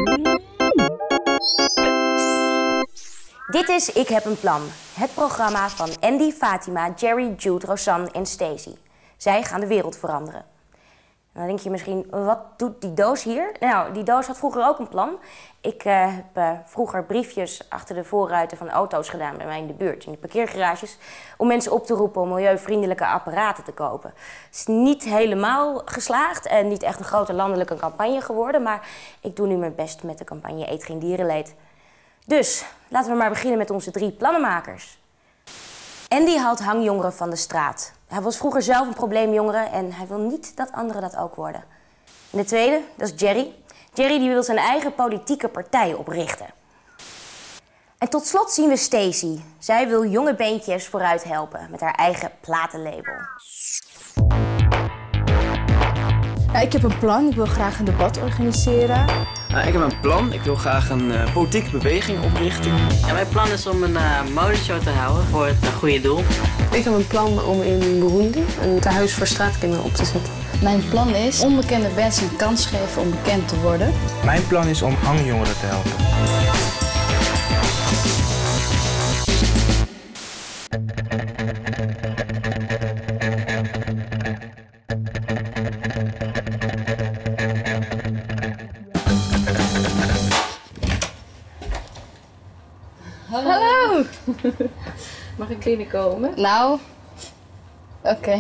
Dit is Ik heb een plan. Het programma van Andy, Fatima, Jerry, Jude, Rosanne en Stacey. Zij gaan de wereld veranderen. En dan denk je misschien, wat doet die doos hier? Nou, die doos had vroeger ook een plan. Ik heb vroeger briefjes achter de voorruiten van auto's gedaan bij mij in de buurt, in de parkeergarages, om mensen op te roepen om milieuvriendelijke apparaten te kopen. Het is niet helemaal geslaagd en niet echt een grote landelijke campagne geworden, maar ik doe nu mijn best met de campagne Eet geen dierenleed. Dus laten we maar beginnen met onze 3 plannenmakers. Andy haalt hangjongeren van de straat. Hij was vroeger zelf een probleemjongere en hij wil niet dat anderen dat ook worden. En de tweede, dat is Jerry. Jerry die wil zijn eigen politieke partij oprichten. En tot slot zien we Stacey. Zij wil jonge beentjes vooruit helpen met haar eigen platenlabel. Ja, ik heb een plan. Ik wil graag een debat organiseren. Ik heb een plan. Ik wil graag een politieke beweging oprichten. Ja, mijn plan is om een modeshow te houden voor het goede doel. Ik heb een plan om in Burundi een tehuis voor straatkinderen op te zetten. Mijn plan is onbekende bands een kans geven om bekend te worden. Mijn plan is om hangjongeren te helpen. Hallo! Mag ik binnenkomen? Nou, oké.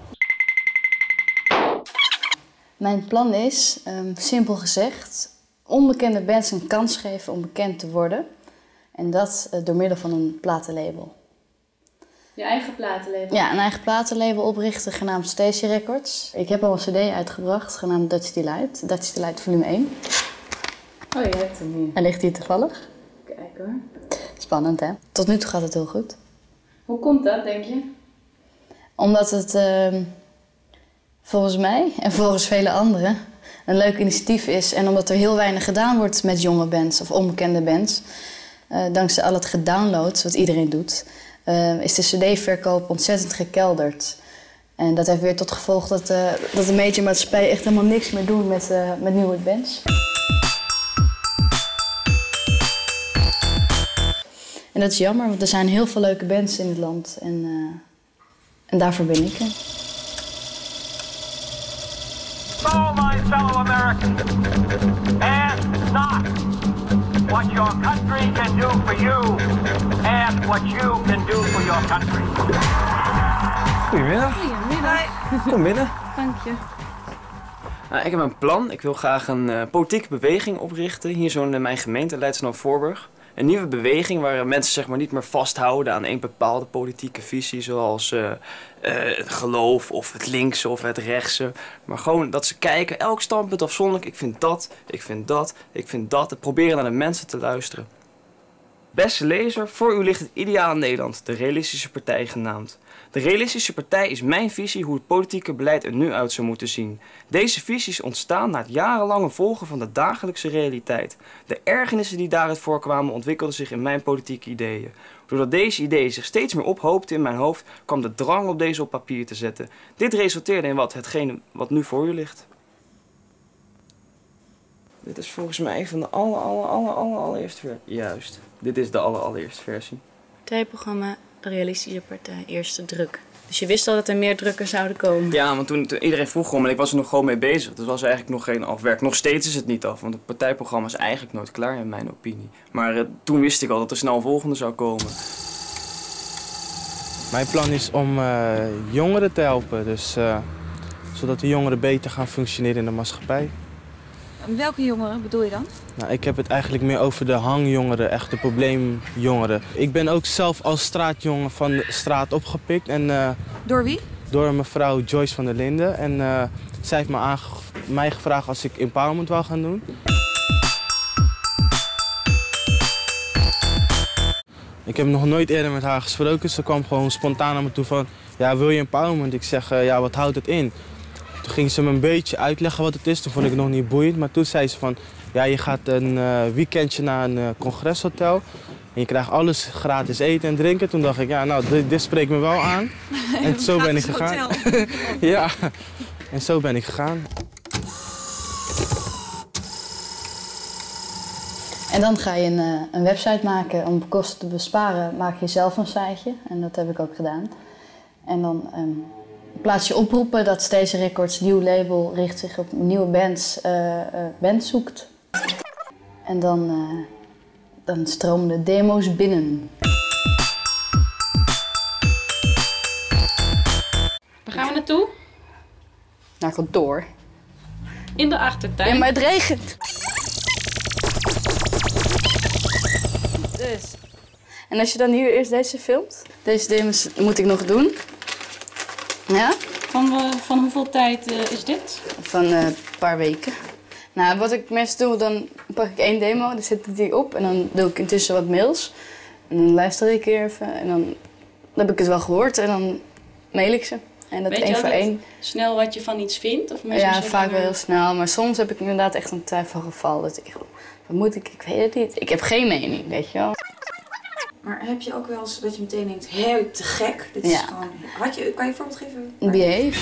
Mijn plan is, simpel gezegd, onbekende bands een kans geven om bekend te worden. En dat door middel van een platenlabel. Je eigen platenlabel? Ja, een eigen platenlabel oprichten genaamd Stacey Records. Ik heb al een cd uitgebracht genaamd Dutch Delight. Dutch Delight volume 1. Oh, je hebt hem hier. Hij ligt hier toevallig. Kijk hoor. Spannend, hè? Tot nu toe gaat het heel goed. Hoe komt dat, denk je? Omdat het volgens mij en volgens vele anderen een leuk initiatief is. En omdat er heel weinig gedaan wordt met jonge bands of onbekende bands. Dankzij al het gedownload wat iedereen doet, is de cd-verkoop ontzettend gekelderd. En dat heeft weer tot gevolg dat de majormaatschappij echt helemaal niks meer doen met nieuwe bands. En dat is jammer, want er zijn heel veel leuke bands in het land. En daarvoor ben ik er. So, my fellow Americans, ask not what your country can do for you. Ask what you can do for your country. Goedemiddag. Goedemiddag. Kom binnen. Dank je. Ik heb een plan. Ik wil graag een politieke beweging oprichten. Hier zo in mijn gemeente, Leidschendam-Voorburg. Een nieuwe beweging waar mensen zeg maar niet meer vasthouden aan één bepaalde politieke visie, zoals het geloof of het linkse of het rechtse. Maar gewoon dat ze kijken, elk standpunt afzonderlijk, ik vind dat, ik vind dat, ik vind dat. En proberen naar de mensen te luisteren. Beste lezer, voor u ligt het ideale Nederland, de Realistische Partij genaamd. De Realistische Partij is mijn visie hoe het politieke beleid er nu uit zou moeten zien. Deze visie is ontstaan na het jarenlange volgen van de dagelijkse realiteit. De ergernissen die daaruit voorkwamen ontwikkelden zich in mijn politieke ideeën. Doordat deze ideeën zich steeds meer ophoopten in mijn hoofd, kwam de drang op deze op papier te zetten. Dit resulteerde in hetgene wat nu voor u ligt. Dit is volgens mij van de allereerste versie. Juist, dit is de allereerste versie. Partijprogramma De Realistische Partij, eerste druk. Dus je wist al dat er meer drukken zouden komen? Ja, want toen iedereen vroeg om en ik was er nog gewoon mee bezig. Dus was er eigenlijk nog geen afwerk. Nog steeds is het niet af, want het partijprogramma is eigenlijk nooit klaar in mijn opinie. Maar toen wist ik al dat er snel een volgende zou komen. Mijn plan is om jongeren te helpen, dus, zodat de jongeren beter gaan functioneren in de maatschappij. Welke jongeren bedoel je dan? Nou, ik heb het eigenlijk meer over de hangjongeren, echt de probleemjongeren. Ik ben ook zelf als straatjongen van de straat opgepikt. En, Door wie? Door mevrouw Joyce van der Linden. En zij heeft mij gevraagd als ik empowerment wou gaan doen. Ik heb nog nooit eerder met haar gesproken. Ze kwam gewoon spontaan naar me toe van, ja, wil je empowerment? Ik zeg, ja, wat houdt het in? Toen ging ze me een beetje uitleggen wat het is. Toen vond ik het nog niet boeiend. Maar toen zei ze van, ja, je gaat een weekendje naar een congreshotel. En je krijgt alles gratis eten en drinken. Toen dacht ik, ja, nou, dit spreekt me wel aan. En zo ben ik gegaan. Ja, en zo ben ik gegaan. En dan ga je een website maken. Om kosten te besparen maak je zelf een siteje. En dat heb ik ook gedaan. En dan plaats je oproepen dat Stacey Records nieuw label richt zich op nieuwe bands zoekt. En dan stromen de demo's binnen. Waar gaan we naartoe? Naar kantoor. In de achtertuin. Ja, maar het regent. Dus. En als je dan hier eerst deze filmt, deze demos moet ik nog doen. Ja? Van hoeveel tijd is dit? Van een paar weken. Nou, wat ik meestal doe, dan pak ik 1 demo, dan zet ik die op en dan doe ik intussen wat mails. En dan luister ik even en dan heb ik het wel gehoord en dan mail ik ze. En dat Weet 1 je voor 1. Snel wat je van iets vindt? Of Ja, vaak wel heel snel, maar soms heb ik inderdaad echt een twijfelgeval. Dat ik, wat moet ik weet het niet. Ik heb geen mening, weet je wel. Maar heb je ook wel eens dat je meteen denkt, hé, te gek. Dit is gewoon... Kan je een voorbeeld geven? Behave.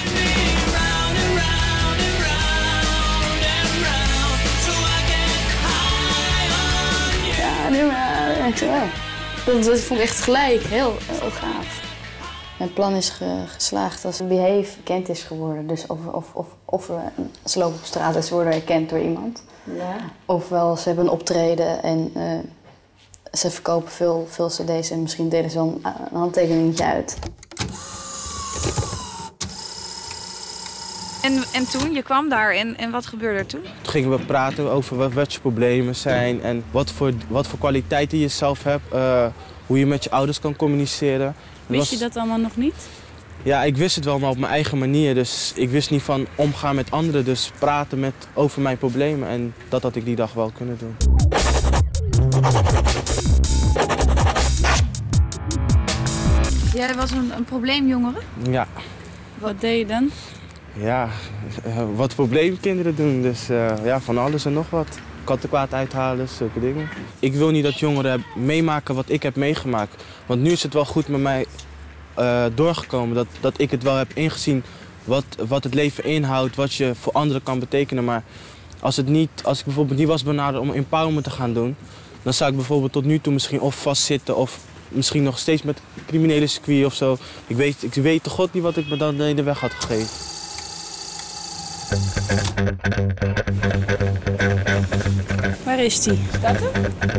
Ja, nu maar. Ik zei wel. Dat vond ik echt gelijk. Heel gaaf. Mijn plan is geslaagd als Behave bekend is geworden. Dus of ze lopen op straat en ze worden herkend door iemand. Ja. Ofwel ze hebben een optreden en ze verkopen veel cd's en misschien delen ze wel een handtekeningetje uit. En toen, je kwam daar en wat gebeurde er toen? Toen gingen we praten over wat je problemen zijn en wat voor kwaliteiten je zelf hebt. Hoe je met je ouders kan communiceren. Wist je dat allemaal nog niet? Ja, ik wist het wel, maar op mijn eigen manier. Dus ik wist niet van omgaan met anderen, dus praten over mijn problemen. En dat had ik die dag wel kunnen doen. Jij was een probleemjongere? Ja. Wat deed je dan? Ja, wat probleemkinderen doen. Dus ja, van alles en nog wat. Kattenkwaad uithalen, zulke dingen. Ik wil niet dat jongeren meemaken wat ik heb meegemaakt. Want nu is het wel goed met mij doorgekomen. Dat ik het wel heb ingezien wat het leven inhoudt, wat je voor anderen kan betekenen. Maar als ik bijvoorbeeld niet was benaderd om empowerment te gaan doen, dan zou ik bijvoorbeeld tot nu toe misschien of vastzitten of misschien nog steeds met criminele circuit of zo. Ik weet toch god niet wat ik me dan in de weg had gegeven. Waar is die? Staat er?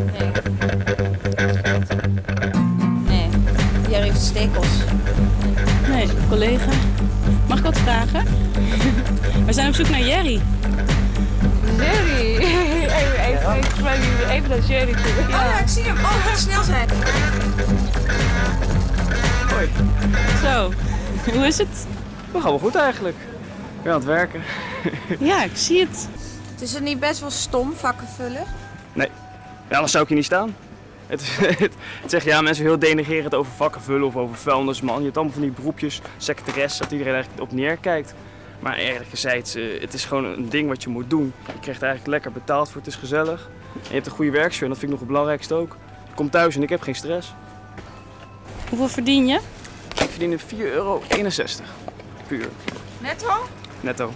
Nee. Jij heeft stekels. Nee, collega. Mag ik wat vragen? We zijn op zoek naar Jerry. Jerry! Even naar Jerry toe. Oh ja, ik zie hem. Oh, heel snel zijn. Hoi. Zo, hoe is het? Dat gaat wel goed eigenlijk. Ik ben aan het werken. Ja, ik zie het. Is het niet best wel stom, vakken vullen? Nee, ja, anders zou ik hier niet staan. Het zegt ja, mensen heel denigrerend over vakken vullen of over vuilnisman. Je hebt allemaal van die beroepjes, secretaresse, dat iedereen eigenlijk op neerkijkt. Maar eerlijk gezegd, het is gewoon een ding wat je moet doen. Je krijgt er eigenlijk lekker betaald voor, het is gezellig. En je hebt een goede werksfeer en dat vind ik nog het belangrijkste ook. Ik kom thuis en ik heb geen stress. Hoeveel verdien je? Ik verdien €4,61 per uur. Netto? Netto.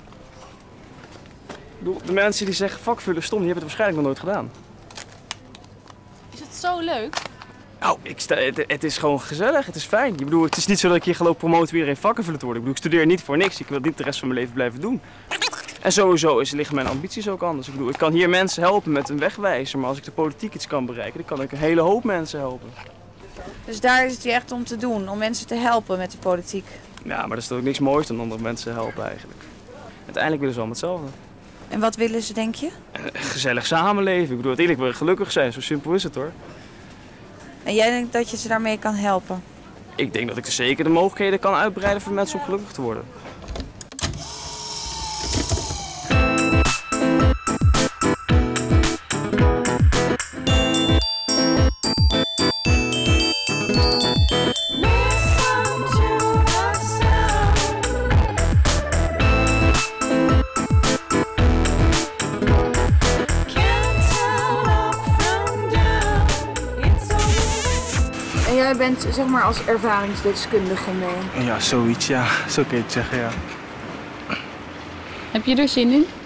Ik bedoel, de mensen die zeggen vakvullen stom, die hebben het waarschijnlijk nog nooit gedaan. Is het zo leuk? Nou, het is gewoon gezellig, het is fijn. Ik bedoel, het is niet zo dat ik hier ga lopen promoten om iedereen vakkenvullen te worden. Ik bedoel, ik studeer niet voor niks, ik wil dit de rest van mijn leven blijven doen. En sowieso liggen mijn ambities ook anders. Ik bedoel, ik kan hier mensen helpen met een wegwijzer, maar als ik de politiek iets kan bereiken, dan kan ik een hele hoop mensen helpen. Dus daar is het je echt om te doen, om mensen te helpen met de politiek. Ja, maar er is toch ook niks moois dan andere mensen helpen eigenlijk. Uiteindelijk willen ze allemaal hetzelfde. En wat willen ze, denk je? Een gezellig samenleven. Ik bedoel, uiteindelijk wil je gelukkig zijn, zo simpel is het hoor. En jij denkt dat je ze daarmee kan helpen? Ik denk dat ik zeker de mogelijkheden kan uitbreiden voor mensen om gelukkig te worden. Jij bent zeg maar als ervaringsdeskundige mee. Ja, zoiets, ja. Zo kun je het zeggen, ja. Heb je er zin in?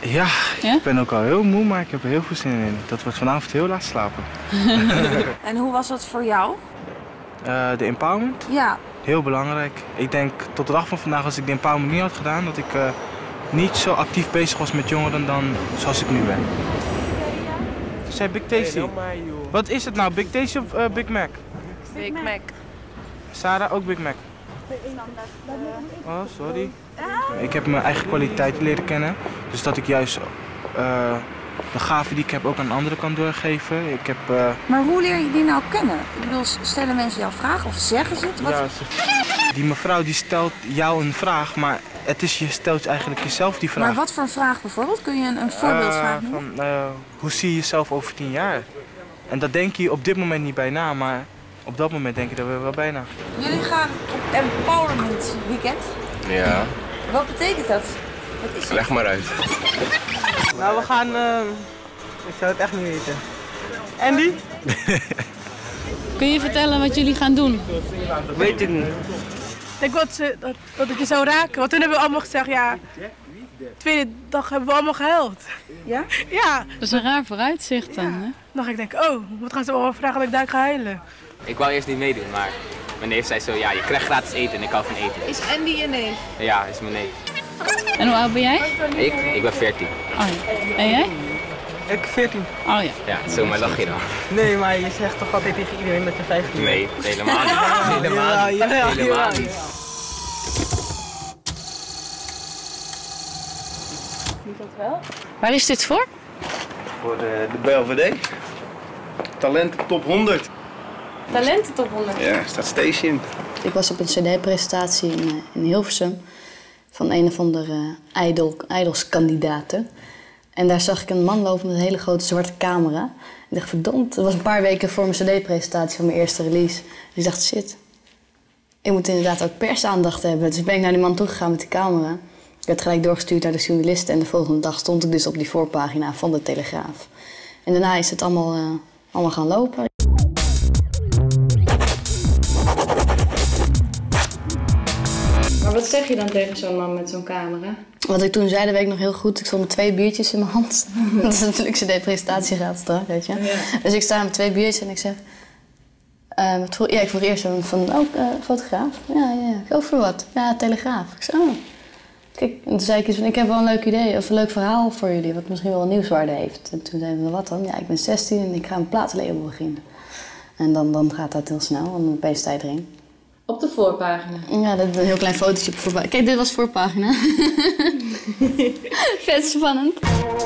Ja, ik ben ook al heel moe, maar ik heb er heel veel zin in. Dat wordt vanavond heel laat slapen. En hoe was dat voor jou? De empowerment? Ja. Heel belangrijk. Ik denk tot de dag van vandaag, als ik de empowerment niet had gedaan, dat ik niet zo actief bezig was met jongeren dan zoals ik nu ben. Ze zei Big Tasty. Wat is het nou, Big Tasty of Big Mac? Big Mac. Sarah, ook Big Mac? Oh, sorry. Ik heb mijn eigen kwaliteiten leren kennen. Dus dat ik juist de gaven die ik heb ook aan anderen kan doorgeven. Ik heb, Maar hoe leer je die nou kennen? Ik bedoel, stellen mensen jou vragen of zeggen ze het? Wat... Ja, die mevrouw die stelt jou een vraag, maar je stelt eigenlijk jezelf die vraag. Maar wat voor vraag bijvoorbeeld? Kun je een voorbeeldvraag noemen? Hoe zie je jezelf over 10 jaar? En dat denk je op dit moment niet bij na, maar op dat moment denk je er wel bij na. Jullie gaan op Empowerment Weekend. Ja. Wat betekent dat? Wat is het? Leg maar uit. Nou, we gaan... ik zou het echt niet weten. Andy? Kun je vertellen wat jullie gaan doen? Weet ik niet. Ik denk dat het je zou raken. Want toen hebben we allemaal gezegd, ja, de tweede dag hebben we allemaal gehuild. Ja? Ja. Dat is een raar vooruitzicht dan, hè? Dan ga ik denken, oh, wat gaan ze allemaal vragen dat ik daar ga huilen? Ik wou eerst niet meedoen, maar mijn neef zei zo, ja, je krijgt gratis eten en ik hou van eten. Is Andy je neef? Ja, is mijn neef. En hoe oud ben jij? Ik ben 14. Oh ja. En jij? Ik 14. Oh ja. Ja, zomaar lach je dan. Nee, maar je zegt toch altijd tegen iedereen dat je 15 bent? Nee, helemaal niet. Helemaal niet. Helemaal niet. Waar is dit voor? Voor de BLVD. Talent top 100. Talenten top 100? Ja, staat Station. Ik was op een cd-presentatie in Hilversum van een of andere idolskandidaten. En daar zag ik een man lopen met een hele grote zwarte camera. Ik dacht, verdomd, dat was een paar weken voor mijn cd-presentatie van mijn eerste release. En ik dacht, shit, ik moet inderdaad ook persaandacht hebben. Dus ben ik naar die man toegegaan met die camera. Ik werd gelijk doorgestuurd naar de journalisten en de volgende dag stond ik dus op die voorpagina van de Telegraaf. En daarna is het allemaal gaan lopen. Maar wat zeg je dan tegen zo'n man met zo'n camera? Wat ik toen zei, dat weet ik nog heel goed. Ik stond met 2 biertjes in mijn hand. Dat is natuurlijk cd-presentatie gaat straks, weet je. Ja. Dus ik sta met 2 biertjes en ik zeg... ik vroeg eerst van, fotograaf? Ja. Over wat? Ja, Telegraaf. Ik zei, oh. Kijk, en toen zei ik iets van, ik heb wel een leuk idee of een leuk verhaal voor jullie, wat misschien wel een nieuwswaarde heeft. En toen zei hij, wat dan? Ja, ik ben 16 en ik ga een platenlabel beginnen. En dan gaat dat heel snel, en dan opeens sta je erin. Op de voorpagina? Ja, dat is een heel klein fotootje op de voorpagina. Kijk, dit was voorpagina. Vet spannend.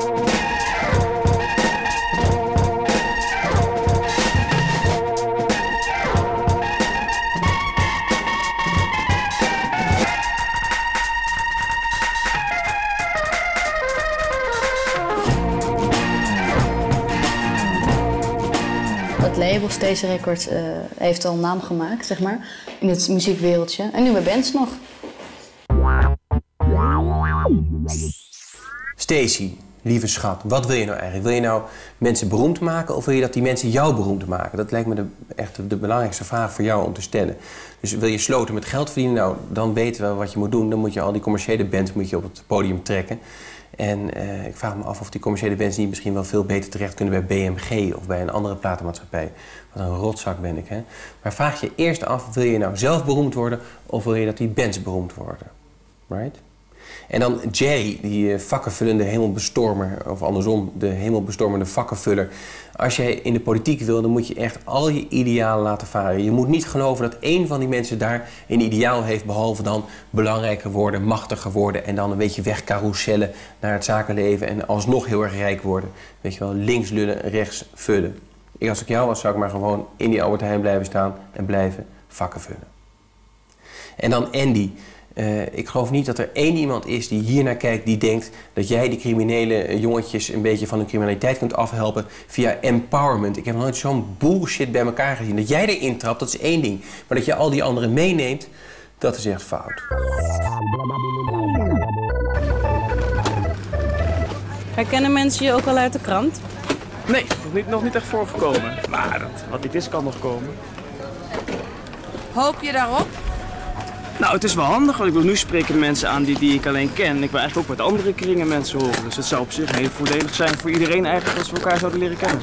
Het label Station Records heeft al een naam gemaakt, zeg maar, in het muziekwereldje. En nu bij bands nog. Stacey, lieve schat, wat wil je nou eigenlijk? Wil je nou mensen beroemd maken of wil je dat die mensen jou beroemd maken? Dat lijkt me echt de belangrijkste vraag voor jou om te stellen. Dus wil je sloten met geld verdienen? Nou, dan weten we wat je moet doen. Dan moet je al die commerciële bands op het podium trekken. En ik vraag me af of die commerciële bands niet misschien wel veel beter terecht kunnen bij BMG of bij een andere platenmaatschappij. Wat een rotzak ben ik, hè. Maar vraag je eerst af, wil je nou zelf beroemd worden of wil je dat die bands beroemd worden? Right? En dan Jerry, die vakkenvullende hemelbestormer, of andersom, de hemelbestormende vakkenvuller. Als jij in de politiek wil, dan moet je echt al je idealen laten varen. Je moet niet geloven dat één van die mensen daar een ideaal heeft, behalve dan belangrijker worden, machtiger worden en dan een beetje wegcarousellen naar het zakenleven en alsnog heel erg rijk worden. Weet je wel, links lullen, rechts vullen. Als ik jou was, zou ik maar gewoon in die Albert Heijn blijven staan en blijven vakken vullen. En dan Andy. Ik geloof niet dat er één iemand is die hier naar kijkt die denkt dat jij die criminele jongetjes een beetje van hun criminaliteit kunt afhelpen via empowerment. Ik heb nog nooit zo'n bullshit bij elkaar gezien. Dat jij erin trapt, dat is één ding. Maar dat je al die anderen meeneemt, dat is echt fout. Herkennen mensen je ook al uit de krant? Nee, nog niet echt voorgekomen. Maar wat dit is kan nog komen. Hoop je daarop? Nou, het is wel handig, want ik wil nu spreken mensen aan die ik alleen ken. Ik wil eigenlijk ook met andere kringen mensen horen. Dus het zou op zich heel voordelig zijn voor iedereen eigenlijk als we elkaar zouden leren kennen.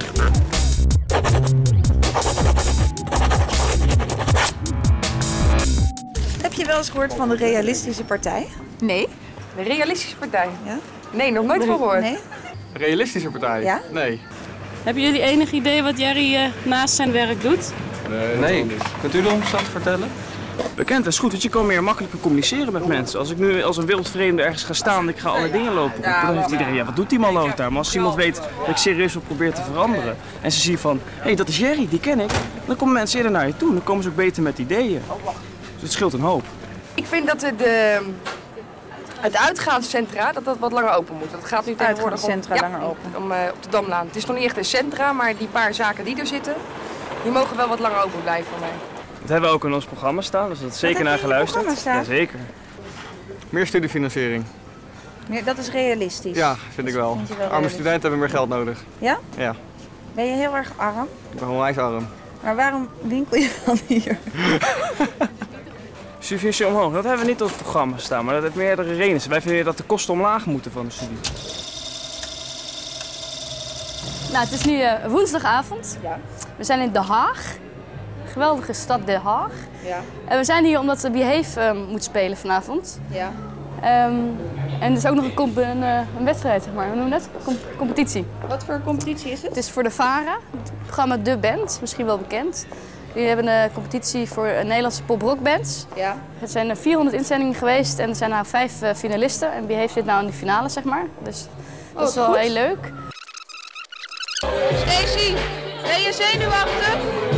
Heb je wel eens gehoord van de Realistische Partij? Nee. De Realistische Partij? Ja. Nee, nog nooit van gehoord. Nee. Realistische Partij? Ja? Nee. Hebben jullie enig idee wat Jerry naast zijn werk doet? Nee. Kunt u er ons dat vertellen? Bekend is goed, want je kan meer makkelijker communiceren met mensen. Als ik nu als een wildvreemde ergens ga staan en ik ga alle dingen lopen roepen, dan heeft iedereen, ja, wat doet die man ook daar? Maar als iemand weet dat ik serieus wil proberen te veranderen en ze zien van, hé, dat is Jerry, die ken ik, dan komen mensen eerder naar je toe. Dan komen ze ook beter met ideeën. Dus het scheelt een hoop. Ik vind dat het uitgaanscentra dat wat langer open moet. Dat gaat nu tegenwoordig langer open. Op de Damlaan. Het is nog niet echt een centra, maar die paar zaken die er zitten, die mogen wel wat langer open blijven voor mij. Dat hebben we ook in ons programma staan, dus dat is zeker naar geluisterd. Jazeker. Meer studiefinanciering. Dat is realistisch. Ja, vind ik wel. Arme studenten hebben meer geld nodig. Ja? Ja. Ben je heel erg arm? Ik ben onwijs arm. Maar waarom winkel je dan hier? Studievisie omhoog, dat hebben we niet op het programma staan, maar dat heeft meerdere redenen. Wij vinden dat de kosten omlaag moeten van de studie. Nou, het is nu woensdagavond. Ja. We zijn in Den Haag. Geweldige stad Den Haag. Ja. En we zijn hier omdat de Behave moet spelen vanavond. Ja. En er is ook nog een wedstrijd, zeg maar. Hoe noem je dat? Competitie. Wat voor competitie is het? Het is voor de VARA, het programma De Band, misschien wel bekend. Die hebben een competitie voor Nederlandse pop-rockbands. Ja. Het zijn 400 inzendingen geweest en er zijn nou 5 finalisten. En Behave zit nou in de finale, zeg maar. Dus dat is wel heel leuk. Stacey, ben je zenuwachtig?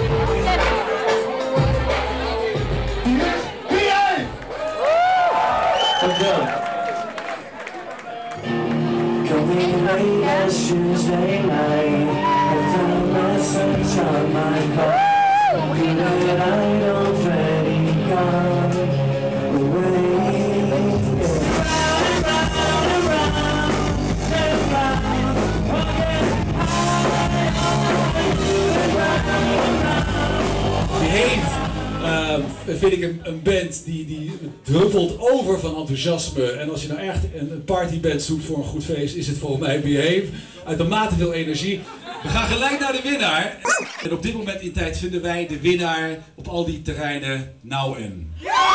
Vind ik een band die druppelt over van enthousiasme. En als je nou echt een partyband zoekt voor een goed feest, is het volgens mij Behave. Uitermate veel energie. We gaan gelijk naar de winnaar. En op dit moment in tijd vinden wij de winnaar op al die terreinen nou en.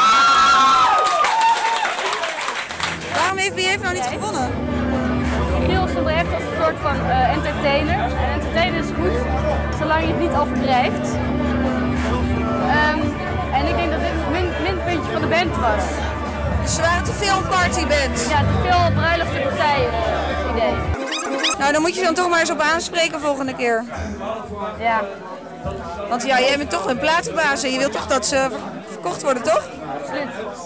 Waarom heeft Behave nou niet gewonnen? Niels stond er echt als een soort van entertainer. En entertainer is goed, zolang je het niet overdrijft. En ik denk dat dit het minpuntje van de band was. Dus ze waren te veel een partyband? Ja, te veel bruiloft en partijen idee. Nou, dan moet je dan toch maar eens op aanspreken volgende keer. Ja. Want ja, jij bent toch een platenbaas en je wilt toch dat ze verkocht worden, toch? Absoluut.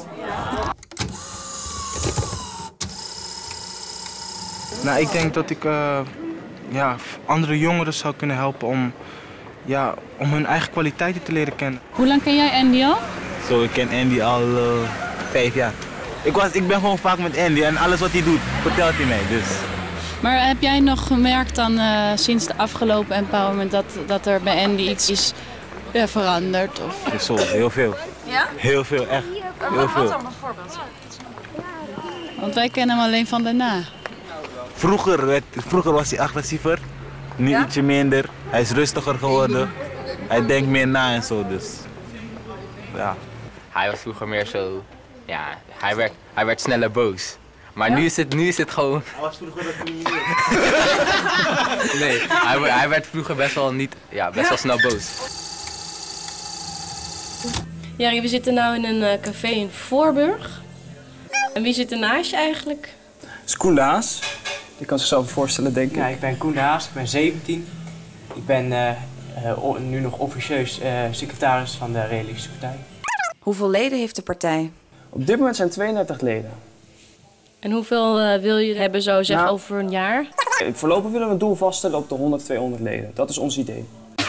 Nou, ik denk dat ik andere jongeren zou kunnen helpen om hun eigen kwaliteiten te leren kennen. Hoe lang ken jij Andy al? Zo, ik ken Andy al 5 jaar. Ik ben gewoon vaak met Andy en alles wat hij doet, vertelt hij mij. Dus. Maar heb jij nog gemerkt dan sinds de afgelopen empowerment dat er bij Andy iets is veranderd? Of? Zo, heel veel. Ja? Heel veel, echt. Heel veel. Wat dan bijvoorbeeld? Want wij kennen hem alleen van daarna. Vroeger was hij agressiever, nu ietsje minder. Hij is rustiger geworden. Hij denkt meer na en zo, dus ja. Hij was vroeger meer zo, ja, hij werd sneller boos. Maar nu is het gewoon... Hij was vroeger dat Nee, hij werd vroeger best wel wel snel boos. Jerry, we zitten nu in een café in Voorburg. En wie zit er naast je eigenlijk? Dat is Koen de Haas. Je kan zichzelf voorstellen, denk ik. Ja, ik ben Koen de Haas, ik ben 17. Ik ben nu nog officieus secretaris van de Realistische Partij. Hoeveel leden heeft de partij? Op dit moment zijn 32 leden. En hoeveel wil je hebben zo zeggen over een jaar? Voorlopig willen we een doel vaststellen op de 100, 200 leden. Dat is ons idee.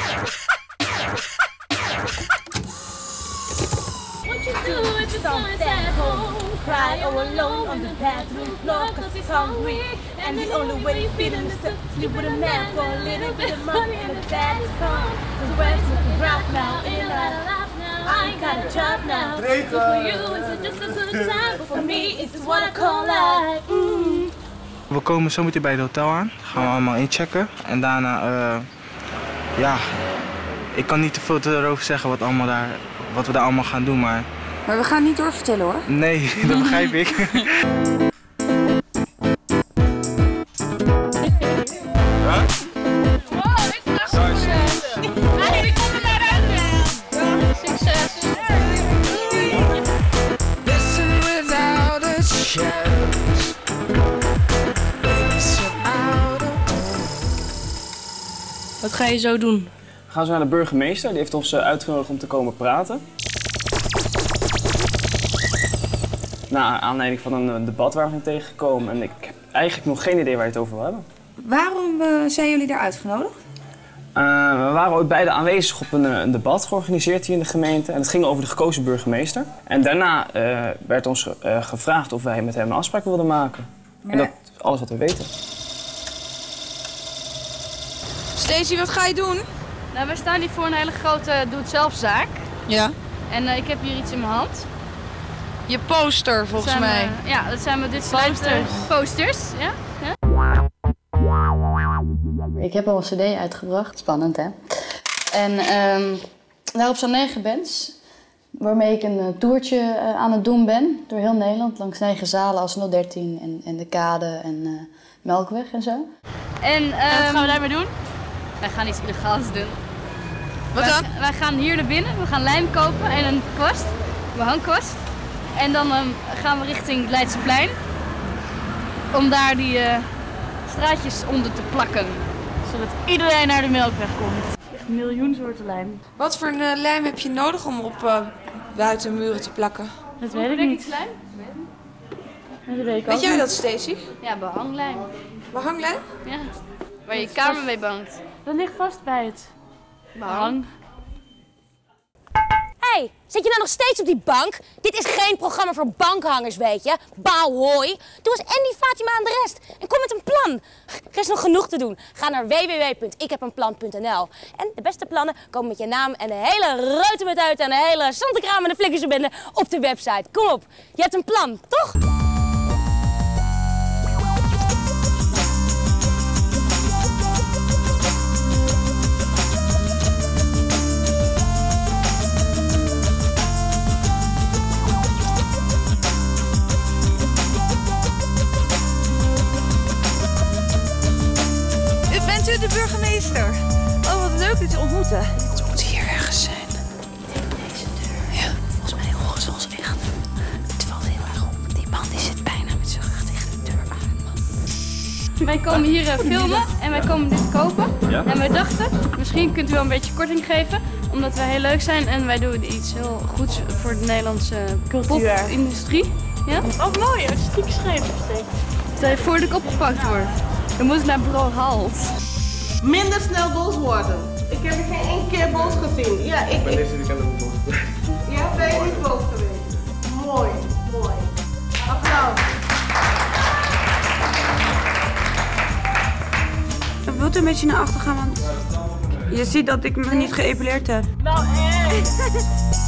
Cry all alone on the bathroom floor cause he's hungry. And the only way to feed him is to sleep with a man for a little bit of money and the dad is gone. So where's the rap now in our life now? I ain't got a job now. For you is it just a good time, but for me is it what I call life. We komen zo meteen bij het hotel aan. Gaan we allemaal inchecken. En daarna, ja, ik kan niet te veel erover zeggen wat we daar allemaal gaan doen, maar... Maar we gaan niet doorvertellen hoor. Nee, dat begrijp ik. Wat ga je zo doen? We gaan zo naar de burgemeester, die heeft ons uitgenodigd om te komen praten. Naar aanleiding van een debat waar we zijn tegengekomen en ik heb eigenlijk nog geen idee waar je het over wil hebben. Waarom zijn jullie daar uitgenodigd? We waren ooit beide aanwezig op een debat georganiseerd hier in de gemeente en het ging over de gekozen burgemeester. En daarna werd ons gevraagd of wij met hem een afspraak wilden maken. Ja. En dat is alles wat we weten. Stacey, wat ga je doen? Nou, wij staan hier voor een hele grote doe-het-zelf-zaak. Ja. En ik heb hier iets in mijn hand. Je poster, volgens mij. Ja, dat zijn dit posters. Ja. Ik heb al een cd uitgebracht, spannend hè. En daarop staan 9 bands, waarmee ik een toertje aan het doen ben. Door heel Nederland, langs 9 zalen als 013 en de Kade en Melkweg en zo. En wat gaan we daarmee doen? Wij gaan iets illegaals doen. Wat dan? Wij gaan hier naar binnen, we gaan lijm kopen en een kwast, een behangkwast. En dan gaan we richting Leidseplein, om daar die straatjes onder te plakken. Zodat iedereen naar de Melkweg komt. Echt een miljoen soorten lijm. Wat voor een lijm heb je nodig om op buitenmuren te plakken? Dat weet ik niet. Lijm? Dat weet ik ook. Weet jij dat, Stacey? Ja, behanglijm. Behanglijm? Ja. Waar je kamer mee bangt. Dat ligt vast bij het behang. Hey, zit je nou nog steeds op die bank? Dit is geen programma voor bankhangers, weet je. Bauwhooi. Doe eens Andy, Fatima en de rest. En kom met een plan. Er is nog genoeg te doen. Ga naar www.ikhebenplan.nl. En de beste plannen komen met je naam en de hele reutemet uit en de hele zantenkraam en de flikkersbende op de website. Kom op, je hebt een plan, toch? Bent u de burgemeester? Oh, wat leuk u te ontmoeten. Het moet hier ergens zijn. Ik denk deze deur. Ja. Volgens mij horen ze ons echt. Het valt heel erg op. Die man die zit bijna met zijn rug tegen de deur aan. Wij komen hier filmen en wij komen dit kopen. Ja. En wij dachten, misschien kunt u wel een beetje korting geven. Omdat wij heel leuk zijn en wij doen iets heel goeds voor de Nederlandse popindustrie. Ja? Oh, mooi. Artistiek geschreven. Stel je voor dat ik opgepakt word. Dan moet ik naar bureau Halt. Minder snel boos worden. Ik heb je geen één keer boos gezien. Ja, ik ben deze weekend ook boos geweest. Ja, ben je niet boos geweest? Mooi, mooi. Applaus. Wilt u een beetje naar achter gaan, want je ziet dat ik me niet geëpileerd heb. Nou,